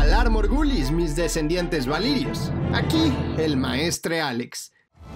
Valar Morghulis, mis descendientes valirios. Aquí, el maestre Alex.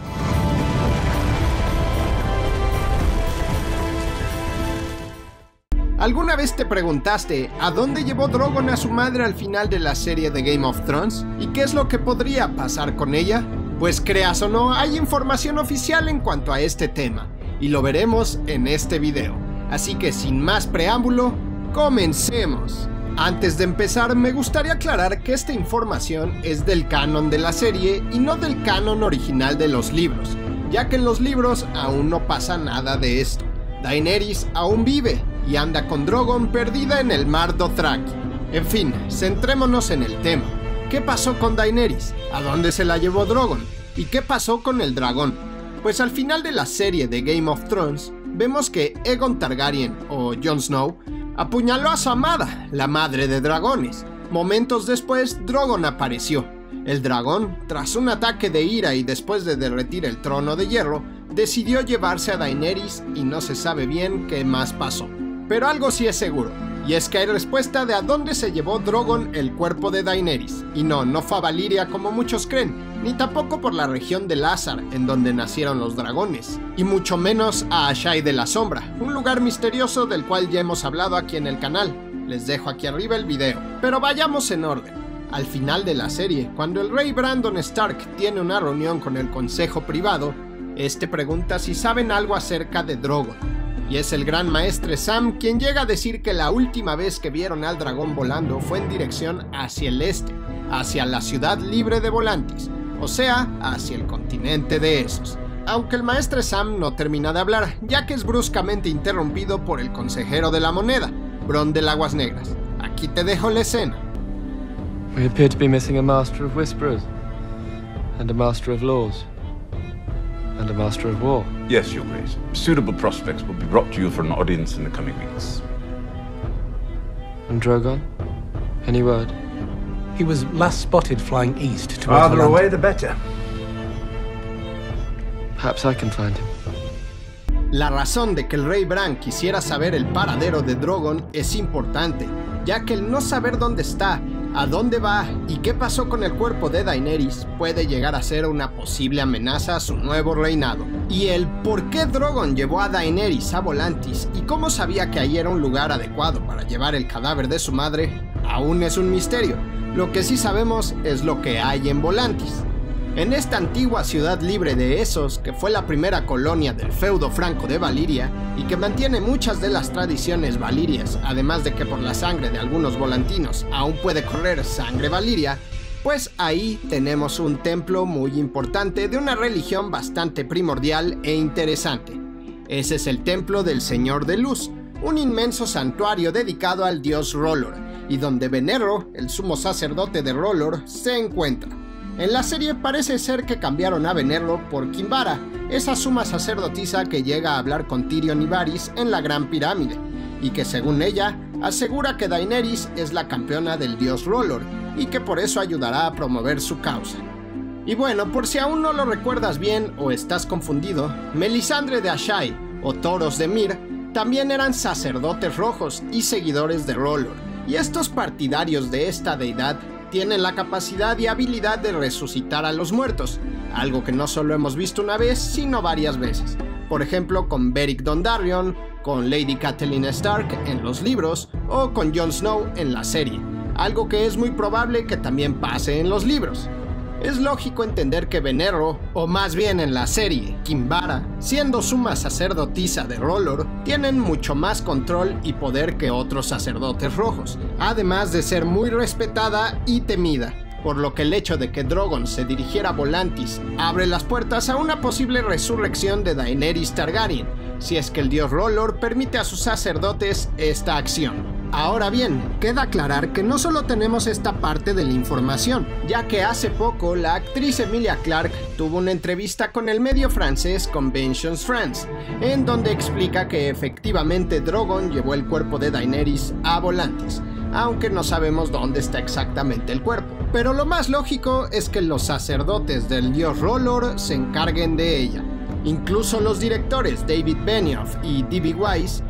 ¿Alguna vez te preguntaste a dónde llevó Drogon a su madre al final de la serie de Game of Thrones? ¿Y qué es lo que podría pasar con ella? Pues creas o no, hay información oficial en cuanto a este tema, y lo veremos en este video. Así que sin más preámbulo, comencemos. Antes de empezar, me gustaría aclarar que esta información es del canon de la serie y no del canon original de los libros, ya que en los libros aún no pasa nada de esto. Daenerys aún vive y anda con Drogon perdida en el mar Dothraki. En fin, centrémonos en el tema. ¿Qué pasó con Daenerys? ¿A dónde se la llevó Drogon? ¿Y qué pasó con el dragón? Pues al final de la serie de Game of Thrones, vemos que Aegon Targaryen, o Jon Snow, apuñaló a su amada, la madre de dragones. Momentos después, Drogon apareció. El dragón, tras un ataque de ira y después de derretir el trono de hierro, decidió llevarse a Daenerys y no se sabe bien qué más pasó. Pero algo sí es seguro, y es que hay respuesta de a dónde se llevó Drogon el cuerpo de Daenerys. Y no fue a Valyria como muchos creen, ni tampoco por la región de Lhazar, en donde nacieron los dragones, y mucho menos a Asshai de la Sombra, un lugar misterioso del cual ya hemos hablado aquí en el canal. Les dejo aquí arriba el video. Pero vayamos en orden. Al final de la serie, cuando el rey Brandon Stark tiene una reunión con el consejo privado, este pregunta si saben algo acerca de Drogon. Y es el gran maestre Sam quien llega a decir que la última vez que vieron al dragón volando fue en dirección hacia el este, hacia la ciudad libre de Volantis, o sea, hacia el continente de Essos. Aunque el maestre Sam no termina de hablar, ya que es bruscamente interrumpido por el consejero de la moneda, Bronn del Aguas Negras. Aquí te dejo la escena. We appear to be missing a Master of Whisperers, and a Master of Laws, and a Master of War. Yes, Your Grace. Suitable prospects will be brought to you for an audience in the coming weeks. And Drogon? Any word? He was last spotted flying east towards Farther Volantis. away, the better. Perhaps I can find him. La razón de que el rey Bran quisiera saber el paradero de Drogon es importante, ya que el no saber dónde está, a dónde va y qué pasó con el cuerpo de Daenerys puede llegar a ser una posible amenaza a su nuevo reinado. Y el por qué Drogon llevó a Daenerys a Volantis y cómo sabía que ahí era un lugar adecuado para llevar el cadáver de su madre, aún es un misterio. Lo que sí sabemos es lo que hay en Volantis. En esta antigua ciudad libre de Essos, que fue la primera colonia del feudo franco de Valyria y que mantiene muchas de las tradiciones valirias, además de que por la sangre de algunos volantinos aún puede correr sangre valiria, pues ahí tenemos un templo muy importante de una religión bastante primordial e interesante. Ese es el templo del Señor de Luz, un inmenso santuario dedicado al dios R'hllor, y donde Benerro, el sumo sacerdote de R'hllor, se encuentra. En la serie parece ser que cambiaron a Benerro por Kinvara, esa suma sacerdotisa que llega a hablar con Tyrion y Varys en la Gran Pirámide, y que según ella, asegura que Daenerys es la campeona del dios R'hllor, y que por eso ayudará a promover su causa. Y bueno, por si aún no lo recuerdas bien o estás confundido, Melisandre de Asshai, o Thoros de Myr, también eran sacerdotes rojos y seguidores de R'hllor, y estos partidarios de esta deidad tienen la capacidad y habilidad de resucitar a los muertos, algo que no solo hemos visto una vez, sino varias veces. Por ejemplo, con Beric Dondarrion, con Lady Catelyn Stark en los libros, o con Jon Snow en la serie, algo que es muy probable que también pase en los libros. Es lógico entender que Benerro, o más bien en la serie, Kinvara, siendo suma sacerdotisa de R'hllor, tienen mucho más control y poder que otros sacerdotes rojos, además de ser muy respetada y temida, por lo que el hecho de que Drogon se dirigiera a Volantis abre las puertas a una posible resurrección de Daenerys Targaryen, si es que el dios R'hllor permite a sus sacerdotes esta acción. Ahora bien, queda aclarar que no solo tenemos esta parte de la información, ya que hace poco la actriz Emilia Clarke tuvo una entrevista con el medio francés Conventions France, en donde explica que efectivamente Drogon llevó el cuerpo de Daenerys a Volantis, aunque no sabemos dónde está exactamente el cuerpo. Pero lo más lógico es que los sacerdotes del dios R'hllor se encarguen de ella. Incluso los directores David Benioff y D.B. Weiss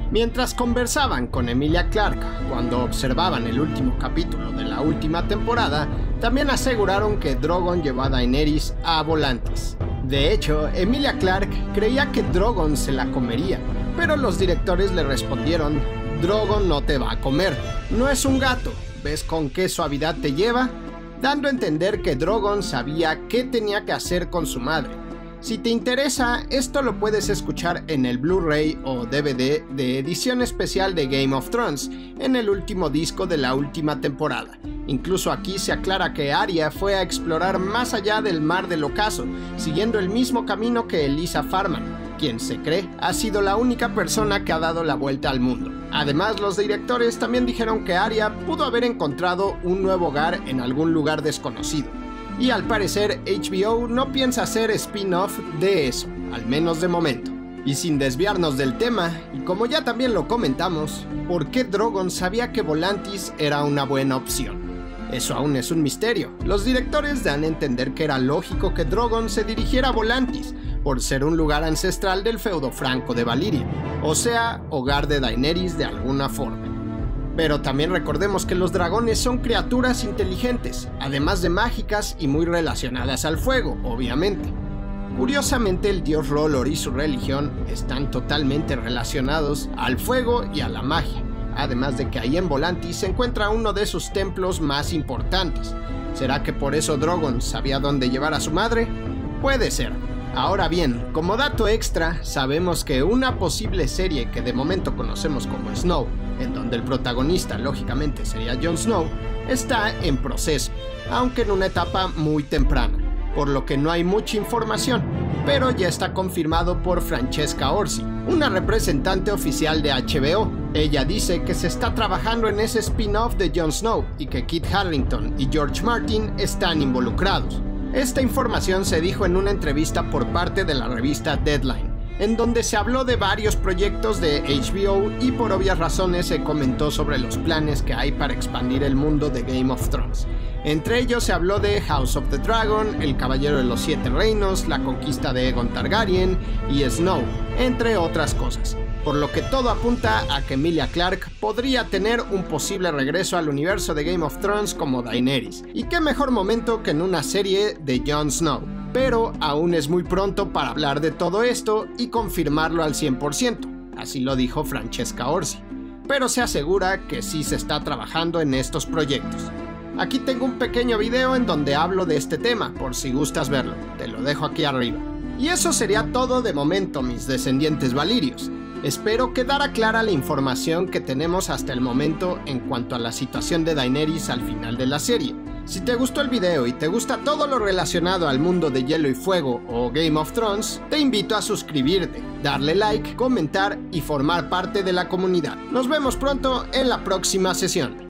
Mientras conversaban con Emilia Clarke cuando observaban el último capítulo de la última temporada, también aseguraron que Drogon llevó a Daenerys a Volantis. De hecho, Emilia Clarke creía que Drogon se la comería, pero los directores le respondieron: Drogon no te va a comer, no es un gato, ¿ves con qué suavidad te lleva? Dando a entender que Drogon sabía qué tenía que hacer con su madre. Si te interesa, esto lo puedes escuchar en el Blu-ray o DVD de edición especial de Game of Thrones, en el último disco de la última temporada. Incluso aquí se aclara que Arya fue a explorar más allá del Mar del Ocaso, siguiendo el mismo camino que Elisa Farman, quien se cree ha sido la única persona que ha dado la vuelta al mundo. Además, los directores también dijeron que Arya pudo haber encontrado un nuevo hogar en algún lugar desconocido. Y al parecer HBO no piensa hacer spin-off de eso, al menos de momento. Y sin desviarnos del tema, y como ya también lo comentamos, ¿por qué Drogon sabía que Volantis era una buena opción? Eso aún es un misterio. Los directores dan a entender que era lógico que Drogon se dirigiera a Volantis, por ser un lugar ancestral del feudo franco de Valyria, o sea, hogar de Daenerys de alguna forma. Pero también recordemos que los dragones son criaturas inteligentes, además de mágicas y muy relacionadas al fuego, obviamente. Curiosamente, el dios R'hllor y su religión están totalmente relacionados al fuego y a la magia, además de que ahí en Volantis se encuentra uno de sus templos más importantes. ¿Será que por eso Drogon sabía dónde llevar a su madre? Puede ser. Ahora bien, como dato extra, sabemos que una posible serie que de momento conocemos como Snow, en donde el protagonista lógicamente sería Jon Snow, está en proceso, aunque en una etapa muy temprana, por lo que no hay mucha información, pero ya está confirmado por Francesca Orsi, una representante oficial de HBO. Ella dice que se está trabajando en ese spin-off de Jon Snow y que Kit Harington y George Martin están involucrados. Esta información se dijo en una entrevista por parte de la revista Deadline, en donde se habló de varios proyectos de HBO y por obvias razones se comentó sobre los planes que hay para expandir el mundo de Game of Thrones. Entre ellos se habló de House of the Dragon, El Caballero de los Siete Reinos, la conquista de Aegon Targaryen y Snow, entre otras cosas. Por lo que todo apunta a que Emilia Clarke podría tener un posible regreso al universo de Game of Thrones como Daenerys. Y qué mejor momento que en una serie de Jon Snow. Pero aún es muy pronto para hablar de todo esto y confirmarlo al 100%, así lo dijo Francesca Orsi. Pero se asegura que sí se está trabajando en estos proyectos. Aquí tengo un pequeño video en donde hablo de este tema, por si gustas verlo, te lo dejo aquí arriba. Y eso sería todo de momento, mis descendientes valirios. Espero quedara clara la información que tenemos hasta el momento en cuanto a la situación de Daenerys al final de la serie. Si te gustó el video y te gusta todo lo relacionado al mundo de Hielo y Fuego o Game of Thrones, te invito a suscribirte, darle like, comentar y formar parte de la comunidad. Nos vemos pronto en la próxima sesión.